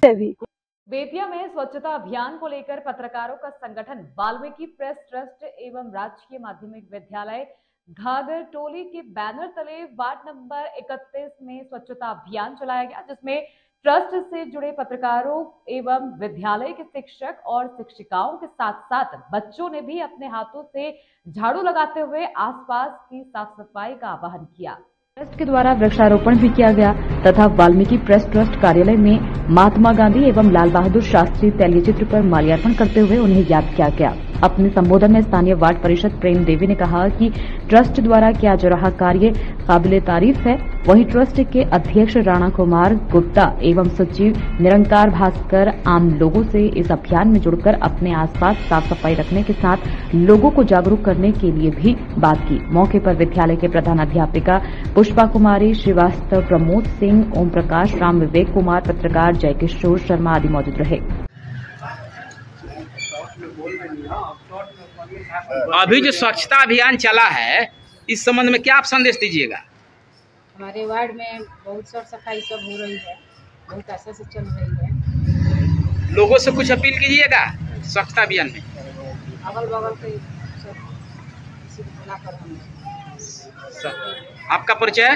से भी। बेतिया में स्वच्छता अभियान को लेकर पत्रकारों का संगठन वाल्मीकि प्रेस ट्रस्ट एवं राजकीय माध्यमिक विद्यालय घाघर टोली के बैनर तले वार्ड नंबर 31 में स्वच्छता अभियान चलाया गया, जिसमें ट्रस्ट से जुड़े पत्रकारों एवं विद्यालय के शिक्षक और शिक्षिकाओं के साथ साथ बच्चों ने भी अपने हाथों से झाड़ू लगाते हुए आसपास की साफ सफाई का आह्वान किया। ट्रस्ट के द्वारा वृक्षारोपण भी किया गया तथा वाल्मीकि प्रेस ट्रस्ट कार्यालय में महात्मा गांधी एवं लाल बहादुर शास्त्री तैलचित्र पर माल्यार्पण करते हुए उन्हें याद किया गया। अपने संबोधन में स्थानीय वार्ड परिषद प्रेम देवी ने कहा कि ट्रस्ट द्वारा किया जा रहा कार्य काबिले तारीफ है। वहीं ट्रस्ट के अध्यक्ष राणा कुमार गुप्ता एवं सचिव निरंकार भास्कर आम लोगों से इस अभियान में जुड़कर अपने आसपास साफ सफाई रखने के साथ लोगों को जागरूक करने के लिए भी बात की। मौके पर विद्यालय के प्रधानाध्यापिका पुष्पा कुमारी श्रीवास्तव, प्रमोद सिंह, ओम प्रकाश, राम विवेक कुमार, पत्रकार जयकिशोर शर्मा आदि मौजूद रहे। अभी जो स्वच्छता अभियान चला है, इस संबंध में क्या आप संदेश दीजिएगा? हमारे वार्ड में बहुत साफ सफाई सब हो रही है, बहुत अच्छा से चल रही है। लोगों से कुछ अपील कीजिएगा स्वच्छता अभियान में? अगल बगल के सब किसी को बुलाकर हम आपका परिचय?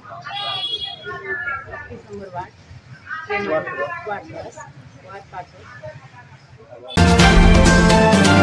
21 नंबर वार्ड 10 वार्ड 5।